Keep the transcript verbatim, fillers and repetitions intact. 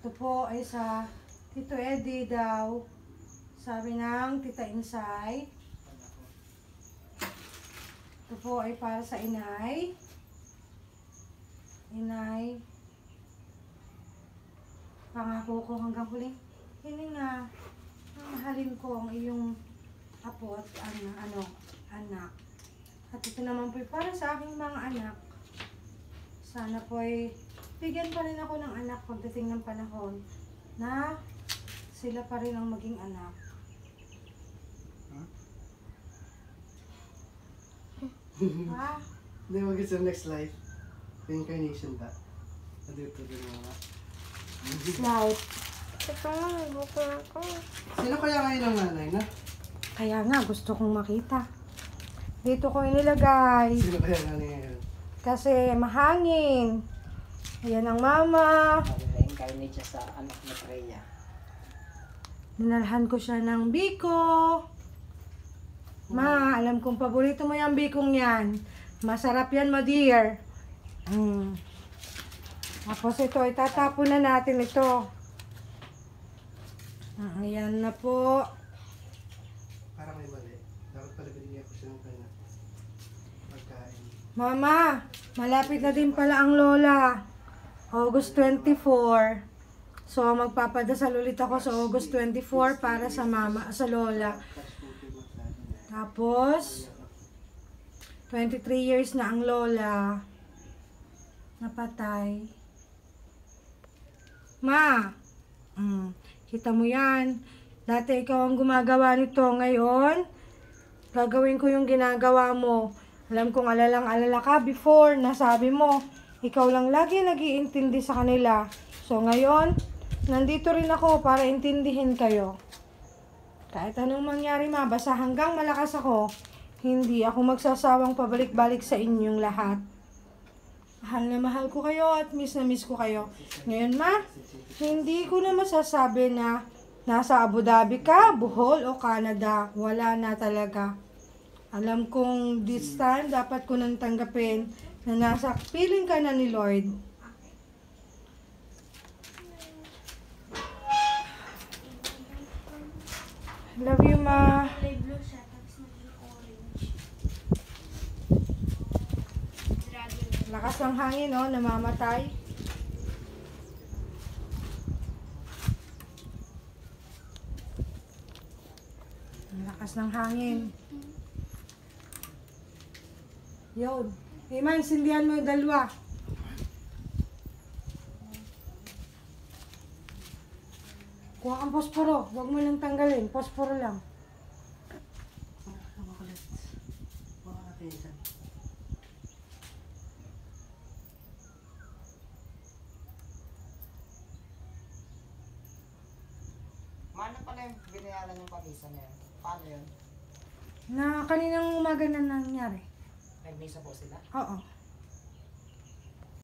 Ito po ay sa Tito Eddie daw. Sabi ng Tita Insay. Ito po ay para sa inay. Inay. Pangako ko hanggang huling hininga. Mahalin ko ang iyong apo at ano, ano, anak. At ito naman po ay para sa aking mga anak. Sana po ay bigyan pa rin ako ng anak pagdating ng panahon na sila pa rin ang maging anak. Huh? Ha? Hindi, wag sa next life. Reincarnation ba? Dito din mga. Life. Ito nga, nabuko na ako. Sino kaya ngayon ang nanay na? Kaya nga gusto kong makita. Dito ko inilagay. Sino kaya nanay ngayon? Kasi mahangin. Ayan ang mama. Reincarnate siya sa anak ni Freya. Dinalhan ko siya ng biko. Ma, alam kong paborito mo yung bikong yan. Masarap yan, ma dear. Mm. Tapos ito, itatapon na natin ito. Ah, ayan na po. Parang may mali. Dapat pala binigyan ko siya ng kanya. Pagkain. Mama, malapit na din pala ang lola. August twenty-four. So, magpapadasal ulit ako sa August twenty-four para sa mama, sa lola. Tapos, twenty-three years na ang lola. Napatay. Ma, mm, kita mo yan. Dati ikaw ang gumagawa nito. Ngayon, gagawin ko yung ginagawa mo. Alam kong alalang-alala ka before, nasabi mo, ikaw lang lagi nag-iintindi sa kanila. So ngayon, nandito rin ako para intindihin kayo. Kahit anong mangyari ma, basta hanggang malakas ako, hindi ako magsasawang pabalik-balik sa inyong lahat. Mahal na mahal ko kayo at miss na miss ko kayo. Ngayon ma, hindi ko na masasabi na nasa Abu Dhabi ka, Bohol o Canada. Wala na talaga. Alam kong this time dapat ko nang tanggapin na nasa piling ka na ni Lord. Love you, ma. Kulay blue siya, tapos naging orange. Dragon. Lakas ng hangin, no? Namamatay. Ang lakas ng hangin. Yun. Iman, sindihan mo yung dalawa. Kuha kang posporo. Huwag mo lang tanggalin. Posporo lang. Ang makulit. Baka natin yan. Mano pala yung binayaran yung pamisa na yun? Paano yun? Na kaninang umaga na nangyari. Nagmisa po sila? Oo.